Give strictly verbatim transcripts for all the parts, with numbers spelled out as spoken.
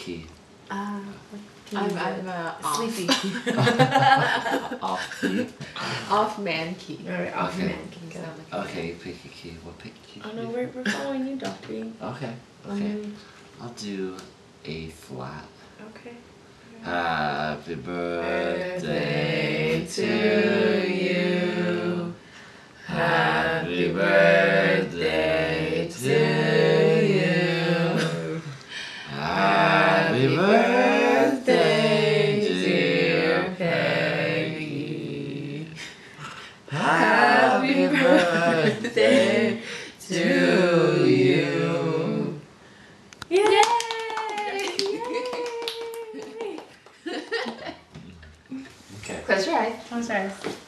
key. Uh, I'm, I'm uh, off. sleepy key. Off key? Off man key. Alright, off Okay. man key. Go. Okay, pick a key. What pick a key? Oh no, we're, we're following you, Doctor. Okay, okay. Um, I'll do A flat. okay. Happy birthday to you. Happy birthday to you. Happy birthday, dear Peggy. Happy birthday to you. Yay! Okay. Close your eyes. I'm sorry.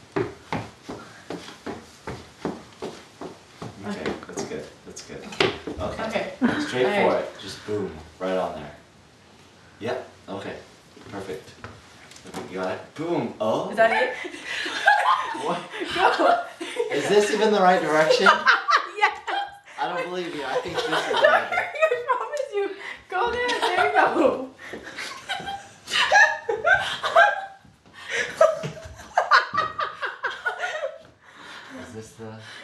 Okay, that's good. That's good. Okay. Okay. Straight All for right. it. Just boom. Right on there. Yep. Okay. Perfect. Okay, you got it? Boom. Oh. Is that it? What? Go! Is this even the right direction? Yes! I don't believe you. I think this is the right Doctor, direction. I promise you. Go there. There you go. Is this the...